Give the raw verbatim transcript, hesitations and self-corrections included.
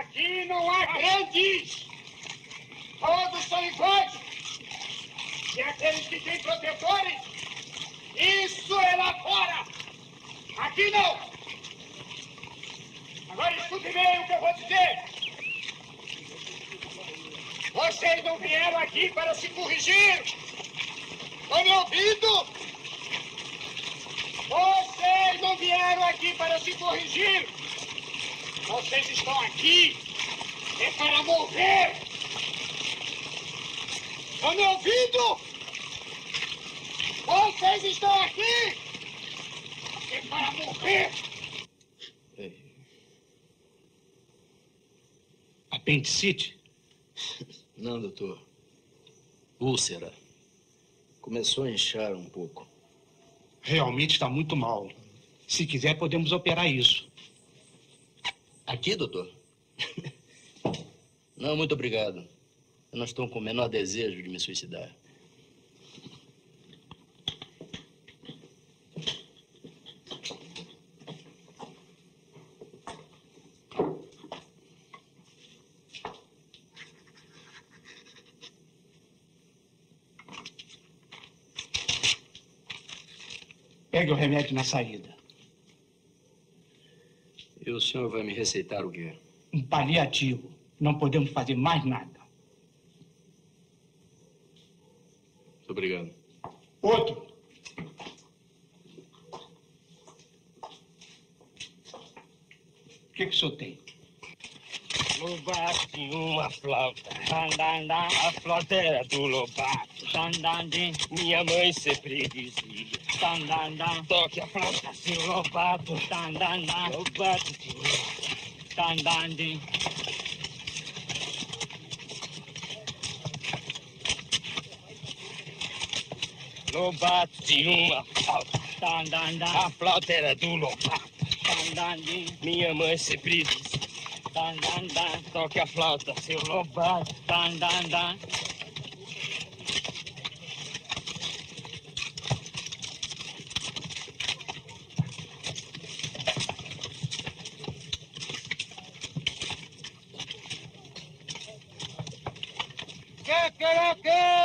Aqui não há grandes. Todos são iguais. E aqueles que têm protetores, isso é lá fora. Aqui não. Agora escute bem o que eu vou dizer. Vocês não vieram aqui para se corrigir. Estão me ouvindo? Vocês não vieram aqui para se corrigir. Vocês estão aqui é para morrer. Estão me ouvindo? Vocês estão aqui é para morrer. Apendicite? Não, doutor. Úlcera. Começou a inchar um pouco. Realmente está muito mal. Se quiser, podemos operar isso. Aqui, doutor? Não, muito obrigado. Eu não estou com o menor desejo de me suicidar. Pegue o remédio na saída. E o senhor vai me receitar o quê? Um paliativo. Não podemos fazer mais nada. Muito obrigado. Outro. O que que o senhor tem? Lobato tinha uma flauta, dandandã, a flauta era do Lobato, dandandã, minha mãe sempre dizia, dandandã, toque a flauta, seu Lobato, dandandã, Lobato tinha, dandandã. Lobato tinha uma flauta, dandandã, a flauta era do Lobato, dandandã, minha mãe sempre dizia, dan, dan, dan, toque a flauta, seu Lobato, dan, dan, dan. Que, que, que?